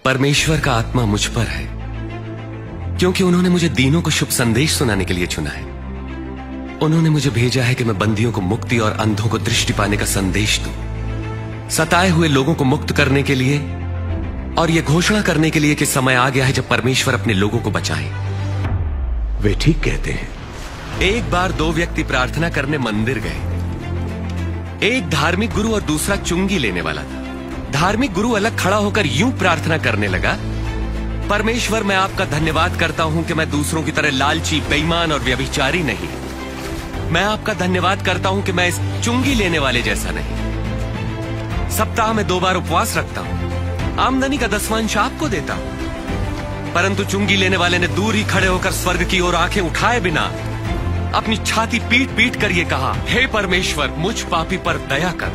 परमेश्वर का आत्मा मुझ पर है, क्योंकि उन्होंने मुझे दीनों को शुभ संदेश सुनाने के लिए चुना है। उन्होंने मुझे भेजा है कि मैं बंदियों को मुक्ति और अंधों को दृष्टि पाने का संदेश दूं, सताए हुए लोगों को मुक्त करने के लिए और यह घोषणा करने के लिए कि समय आ गया है जब परमेश्वर अपने लोगों को बचाए। वे ठीक कहते हैं। एक बार दो व्यक्ति प्रार्थना करने मंदिर गए। एक धार्मिक गुरु और दूसरा चुंगी लेने वाला था। धार्मिक गुरु अलग खड़ा होकर यूं प्रार्थना करने लगा, परमेश्वर, मैं आपका धन्यवाद करता हूं कि मैं दूसरों की तरह लालची, बेईमान और व्यभिचारी नहीं। मैं आपका धन्यवाद करता हूं कि मैं इस चुंगी लेने वाले जैसा नहीं। सप्ताह में 2 बार उपवास रखता हूं, आमदनी का 10वां आपको देता हूं। परंतु चुंगी लेने वाले ने दूर ही खड़े होकर स्वर्ग की ओर आंखें उठाए बिना अपनी छाती पीट पीट कर ये कहा, हे परमेश्वर, मुझ पापी पर दया कर।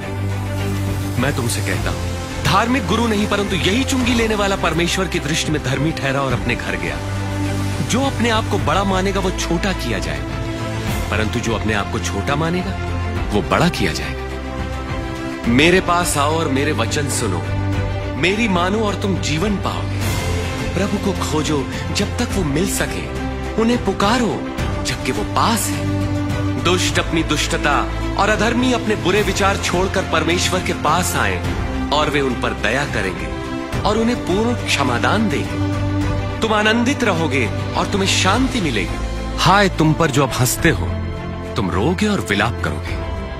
मैं तुमसे कहता हूं, धार्मिक गुरु नहीं परंतु यही चुंगी लेने वाला परमेश्वर की दृष्टि में धर्मी ठहरा और अपने घर गया। जो अपने आप को बड़ा मानेगा वो छोटा किया जाएगा, परंतु जो अपने आप को छोटा मानेगा वो बड़ा किया जाएगा। मेरे पास आओ और मेरे वचन सुनो, मेरी मानो और तुम जीवन पाओगे। प्रभु को खोजो जब तक वो मिल सके, उन्हें पुकारो जबकि वो पास है। दुष्ट अपनी दुष्टता और अधर्मी अपने बुरे विचार छोड़कर परमेश्वर के पास आए और वे उन पर दया करेंगे और उन्हें पूर्ण क्षमादान देंगे। तुम आनंदित रहोगे और तुम्हें शांति मिलेगी। हाय तुम पर जो अब हंसते हो, तुम रोगे और विलाप करोगे।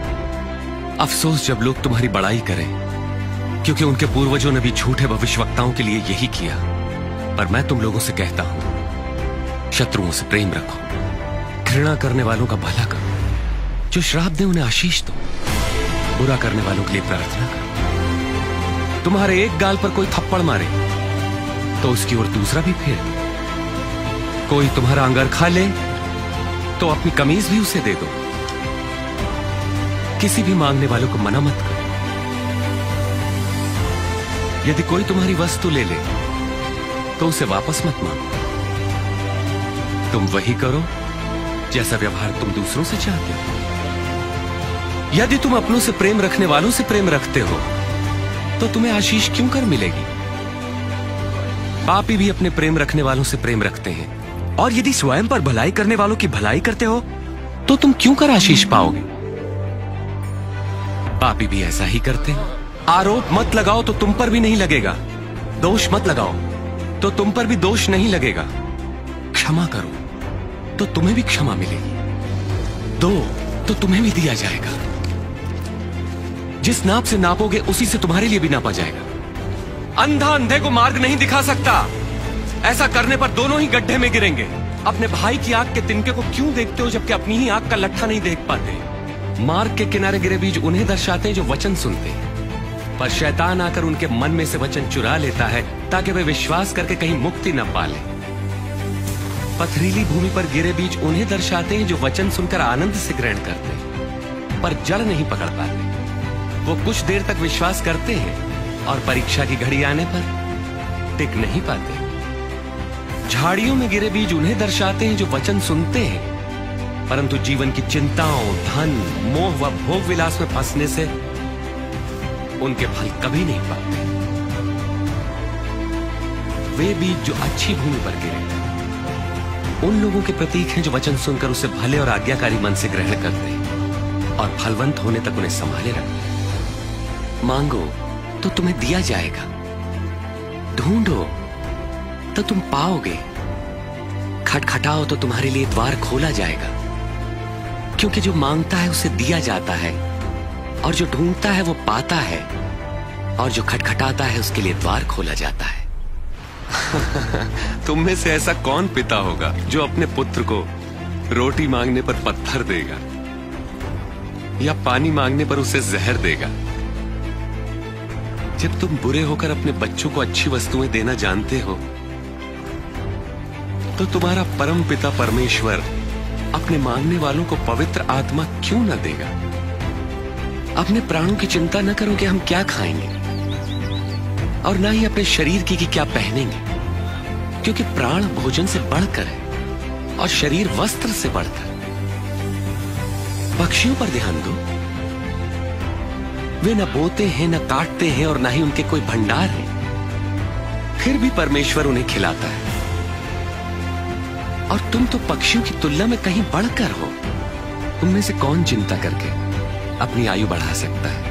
अफसोस जब लोग तुम्हारी बड़ाई करें, क्योंकि उनके पूर्वजों ने भी झूठे भविष्यवक्ताओं के लिए यही किया। पर मैं तुम लोगों से कहता हूं, शत्रुओं से प्रेम रखो, घृणा करने वालों का भला करो, जो श्राप दे उन्हें आशीष दो, बुरा करने वालों के लिए प्रार्थना करो। तुम्हारे एक गाल पर कोई थप्पड़ मारे तो उसकी ओर दूसरा भी फेर दो। कोई तुम्हारा अंगर खा ले तो अपनी कमीज भी उसे दे दो। किसी भी मांगने वालों को मना मत करो। यदि कोई तुम्हारी वस्तु ले ले तो उसे वापस मत मांगो। तुम वही करो जैसा व्यवहार तुम दूसरों से चाहते हो। यदि तुम अपनों से प्रेम रखने वालों से प्रेम रखते हो तो तुम्हें आशीष क्यों कर मिलेगी? पापी भी अपने प्रेम रखने वालों से प्रेम रखते हैं। और यदि स्वयं पर भलाई करने वालों की भलाई करते हो तो तुम क्यों कर आशीष पाओगे? पापी भी ऐसा ही करते हैं। आरोप मत लगाओ तो तुम पर भी नहीं लगेगा। दोष मत लगाओ तो तुम पर भी दोष नहीं लगेगा। क्षमा करो तो तुम्हें भी क्षमा मिलेगी। दो तो तुम्हें भी दिया जाएगा। जिस नाप से नापोगे उसी से तुम्हारे लिए भी नापा जाएगा। अंधा अंधे को मार्ग नहीं दिखा सकता। ऐसा करने पर दोनों ही गड्ढे में गिरेंगे। अपने भाई की आंख के तिनके को क्यों देखते हो जबकि अपनी ही आंख का लट्ठा नहीं देख पाते? मार्ग के किनारे गिरे बीज उन्हें दर्शाते हैं जो वचन सुनते हैं, पर शैतान आकर उनके मन में से वचन चुरा लेता है ताकि वे विश्वास करके कहीं मुक्ति न पा लें। पथरीली भूमि पर गिरे बीज उन्हें दर्शाते हैं जो वचन सुनकर आनंद से ग्रहण करते हैं, पर जड़ नहीं पकड़ पाते। वो कुछ देर तक विश्वास करते हैं और परीक्षा की घड़ी आने पर टिक नहीं पाते। झाड़ियों में गिरे बीज उन्हें दर्शाते हैं जो वचन सुनते हैं, परंतु जीवन की चिंताओं, धन, मोह व भोग विलास में फंसने से उनके फल कभी नहीं पाते। वे बीज जो अच्छी भूमि पर गिरे उन लोगों के प्रतीक हैं जो वचन सुनकर उसे भले और आज्ञाकारी मन से ग्रहण करते हैं और फलवंत होने तक उन्हें संभाले रखते हैं। मांगो तो तुम्हें दिया जाएगा, ढूंढो तो तुम पाओगे, खटखटाओ तो तुम्हारे लिए द्वार खोला जाएगा। क्योंकि जो मांगता है उसे दिया जाता है, और जो ढूंढता है वो पाता है, और जो खटखटाता है उसके लिए द्वार खोला जाता है। तुम में से ऐसा कौन पिता होगा जो अपने पुत्र को रोटी मांगने पर पत्थर देगा या पानी मांगने पर उसे जहर देगा? जब तुम बुरे होकर अपने बच्चों को अच्छी वस्तुएं देना जानते हो तो तुम्हारा परम पिता परमेश्वर अपने मांगने वालों को पवित्र आत्मा क्यों न देगा? अपने प्राणों की चिंता न करो कि हम क्या खाएंगे, और ना ही अपने शरीर की कि क्या पहनेंगे, क्योंकि प्राण भोजन से बढ़कर है और शरीर वस्त्र से बढ़कर। पक्षियों पर ध्यान दो, वे न बोते हैं, न काटते हैं, और न ही उनके कोई भंडार है, फिर भी परमेश्वर उन्हें खिलाता है। और तुम तो पक्षियों की तुलना में कहीं बढ़कर हो। उनमें से कौन चिंता करके अपनी आयु बढ़ा सकता है?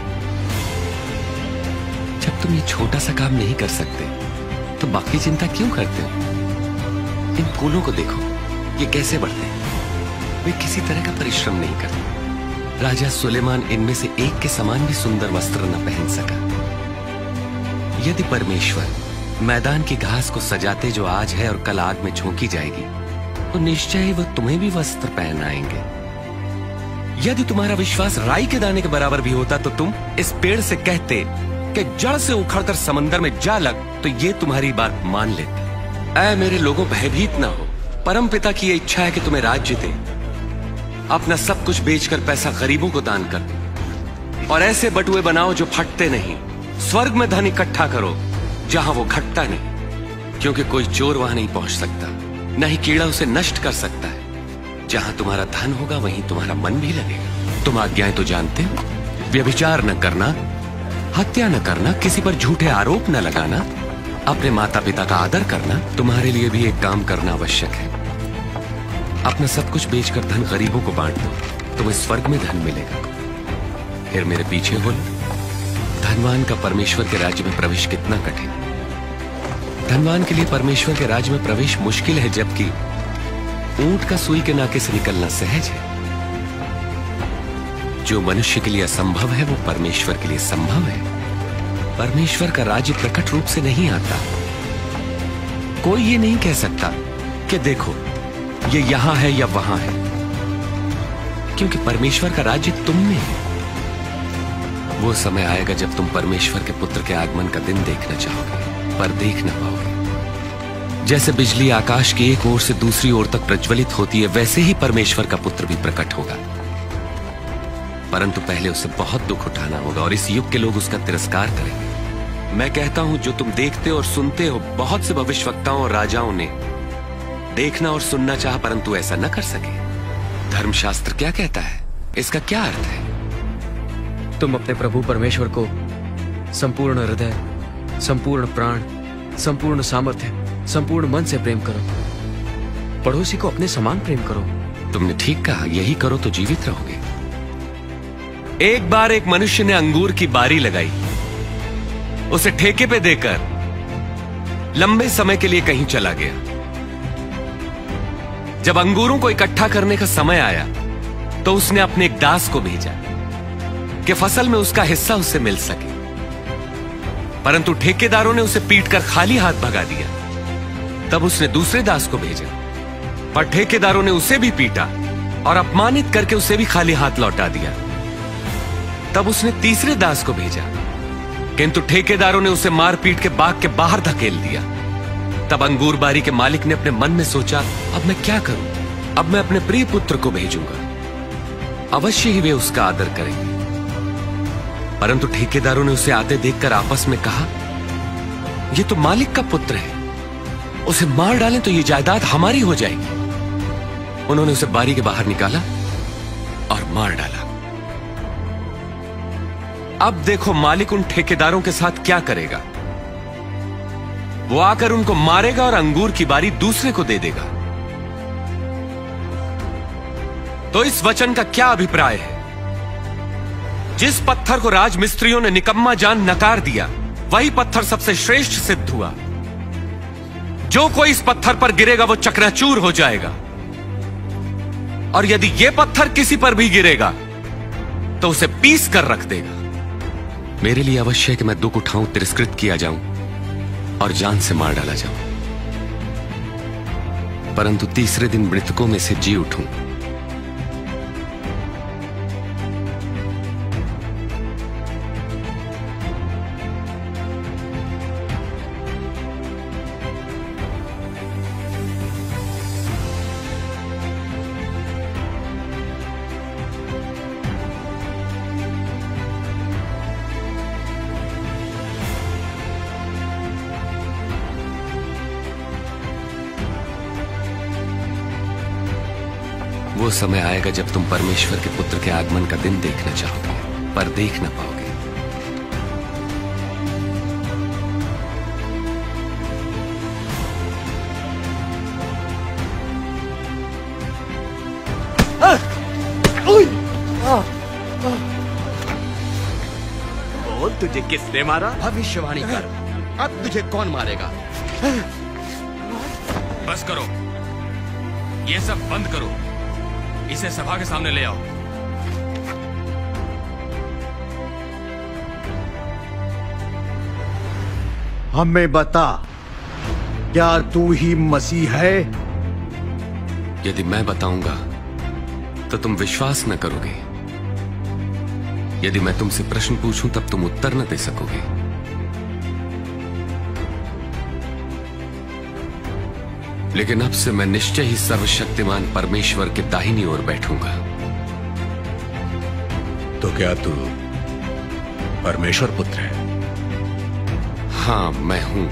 जब तुम ये छोटा सा काम नहीं कर सकते तो बाकी चिंता क्यों करते हो? इन फूलों को देखो, ये कैसे बढ़ते हैं। वे किसी तरह का परिश्रम नहीं करते। राजा सुलेमान इनमें से एक के समान भी सुंदर वस्त्र न पहन सका। यदि परमेश्वर मैदान की घास को सजाते जो आज है और कल आग में झोंकी जाएगी, तो निश्चय ही वो तुम्हें भी वस्त्र पहनाएंगे। यदि तुम्हारा विश्वास राई के दाने के बराबर भी होता तो तुम इस पेड़ से कहते कि जड़ से उखड़कर समंदर में जा लग, तो ये तुम्हारी बात मान लेते। ऐ मेरे लोगों, भयभीत ना हो। परम पिता की ये इच्छा है कि तुम्हें राज्य दे। अपना सब कुछ बेचकर पैसा गरीबों को दान कर दो और ऐसे बटुए बनाओ जो फटते नहीं। स्वर्ग में धन इकट्ठा करो जहां वो घटता नहीं, क्योंकि कोई चोर वहां नहीं पहुंच सकता, न ही कीड़ा उसे नष्ट कर सकता है। जहां तुम्हारा धन होगा वहीं तुम्हारा मन भी लगेगा। तुम आज्ञाएं तो जानते हो, व्यभिचार न करना, हत्या न करना, किसी पर झूठे आरोप न लगाना, अपने माता पिता का आदर करना। तुम्हारे लिए भी एक काम करना आवश्यक है। अपना सब कुछ बेचकर धन गरीबों को बांट दो, तुम्हें स्वर्ग में धन मिलेगा। फिर मेरे पीछे हो लो। धनवान का परमेश्वर के राज्य में प्रवेश कितना कठिन। धनवान के लिए परमेश्वर के राज्य में प्रवेश मुश्किल है, जबकि ऊंट का सुई के नाके से निकलना सहज है। जो मनुष्य के लिए असंभव है वो परमेश्वर के लिए संभव है। परमेश्वर का राज्य प्रकट रूप से नहीं आता। कोई ये नहीं कह सकता कि देखो ये यहां है या वहां है, क्योंकि परमेश्वर का राज्य तुम में है। वो समय आएगा जब तुम परमेश्वर के पुत्र के आगमन का दिन देखना चाहोगे, पर देख ना पाओगे। जैसे बिजली आकाश की एक ओर से दूसरी ओर तक प्रज्वलित होती है, वैसे ही परमेश्वर का पुत्र भी प्रकट होगा। परंतु पहले उसे बहुत दुख उठाना होगा और इस युग के लोग उसका तिरस्कार करेंगे। मैं कहता हूं, जो तुम देखते और सुनते हो, बहुत से भविष्यवक्ताओं और राजाओं ने देखना और सुनना चाहा, परंतु ऐसा न कर सके। धर्मशास्त्र क्या कहता है? इसका क्या अर्थ है? तुम अपने प्रभु परमेश्वर को संपूर्ण हृदय, संपूर्ण प्राण, संपूर्ण सामर्थ्य, संपूर्ण मन से प्रेम करो। पड़ोसी को अपने समान प्रेम करो। तुमने ठीक कहा, यही करो तो जीवित रहोगे। एक बार एक मनुष्य ने अंगूर की बारी लगाई, उसे ठेके पे देकर लंबे समय के लिए कहीं चला गया। जब अंगूरों को इकट्ठा करने का समय आया तो उसने अपने एक दास को भेजा कि फसल में उसका हिस्सा उससे मिल सके, परंतु ठेकेदारों ने उसे पीटकर खाली हाथ भगा दिया। तब उसने दूसरे दास को भेजा, पर ठेकेदारों ने उसे भी पीटा और अपमानित करके उसे भी खाली हाथ लौटा दिया। तब उसने तीसरे दास को भेजा, किंतु ठेकेदारों ने उसे मार पीट के बाग के बाहर धकेल दिया। तब अंगूर बारी के मालिक ने अपने मन में सोचा, अब मैं क्या करूं? अब मैं अपने प्रिय पुत्र को भेजूंगा, अवश्य ही वे उसका आदर करेंगे। परंतु ठेकेदारों ने उसे आते देखकर आपस में कहा, यह तो मालिक का पुत्र है, उसे मार डालें तो ये जायदाद हमारी हो जाएगी। उन्होंने उसे बारी के बाहर निकाला और मार डाला। अब देखो मालिक उन ठेकेदारों के साथ क्या करेगा। वो आकर उनको मारेगा और अंगूर की बारी दूसरे को दे देगा। तो इस वचन का क्या अभिप्राय है? जिस पत्थर को राजमिस्त्रियों ने निकम्मा जान नकार दिया, वही पत्थर सबसे श्रेष्ठ सिद्ध हुआ। जो कोई इस पत्थर पर गिरेगा वो चकनाचूर हो जाएगा, और यदि यह पत्थर किसी पर भी गिरेगा तो उसे पीस कर रख देगा। मेरे लिए अवश्य है कि मैं दुख उठाऊं, तिरस्कृत किया जाऊं और जान से मार डाला जाऊं, परंतु तीसरे दिन मृतकों में से जी उठूं। वो समय आएगा जब तुम परमेश्वर के पुत्र के आगमन का दिन देखना चाहोगे, पर देख ना पाओगे। तुझे किसने मारा? भविष्यवाणी कर, अब तुझे कौन मारेगा? बस करो, ये सब बंद करो। इसे सभा के सामने ले आओ। हमें बता, क्या तू ही मसीह है? यदि मैं बताऊंगा तो तुम विश्वास न करोगे। यदि मैं तुमसे प्रश्न पूछूं तब तुम उत्तर न दे सकोगे। लेकिन अब से मैं निश्चय ही सर्वशक्तिमान परमेश्वर के दाहिनी ओर बैठूंगा। तो क्या तू परमेश्वर पुत्र है? हां, मैं हूं।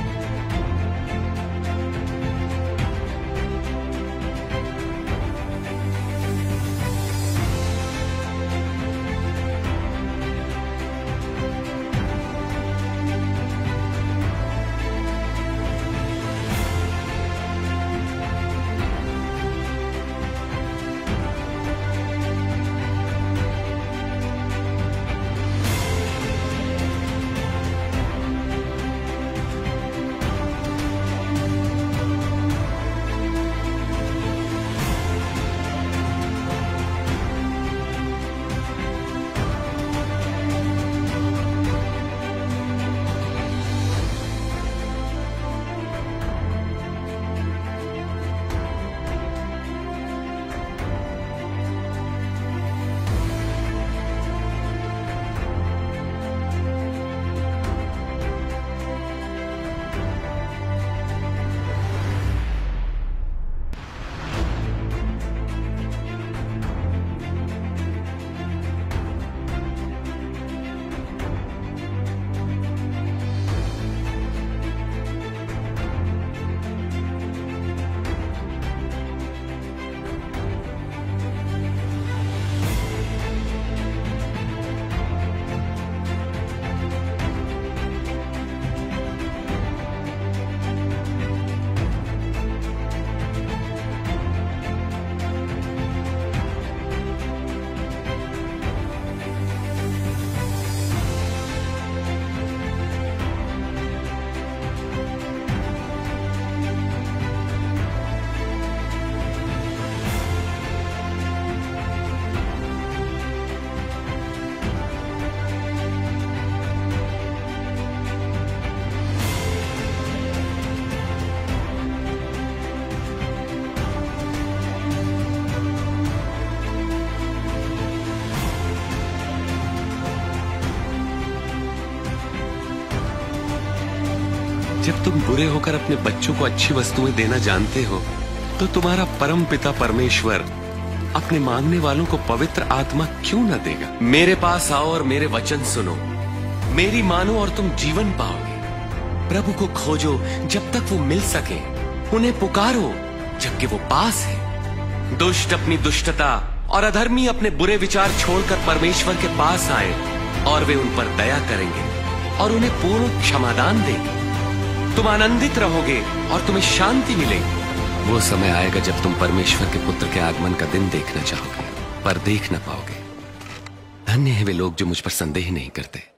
जब तुम बुरे होकर अपने बच्चों को अच्छी वस्तुएं देना जानते हो, तो तुम्हारा परम पिता परमेश्वर अपने मांगने वालों को पवित्र आत्मा क्यों न देगा? मेरे पास आओ और मेरे वचन सुनो, मेरी मानो और तुम जीवन पाओगे। प्रभु को खोजो जब तक वो मिल सके, उन्हें पुकारो जबकि वो पास है। दुष्ट अपनी दुष्टता और अधर्मी अपने बुरे विचार छोड़कर परमेश्वर के पास आए और वे उन पर दया करेंगे और उन्हें पूर्ण क्षमादान देंगे। तुम आनंदित रहोगे और तुम्हें शांति मिलेगी। वो समय आएगा जब तुम परमेश्वर के पुत्र के आगमन का दिन देखना चाहोगे, पर देख न पाओगे। धन्य है वे लोग जो मुझ पर संदेह नहीं करते।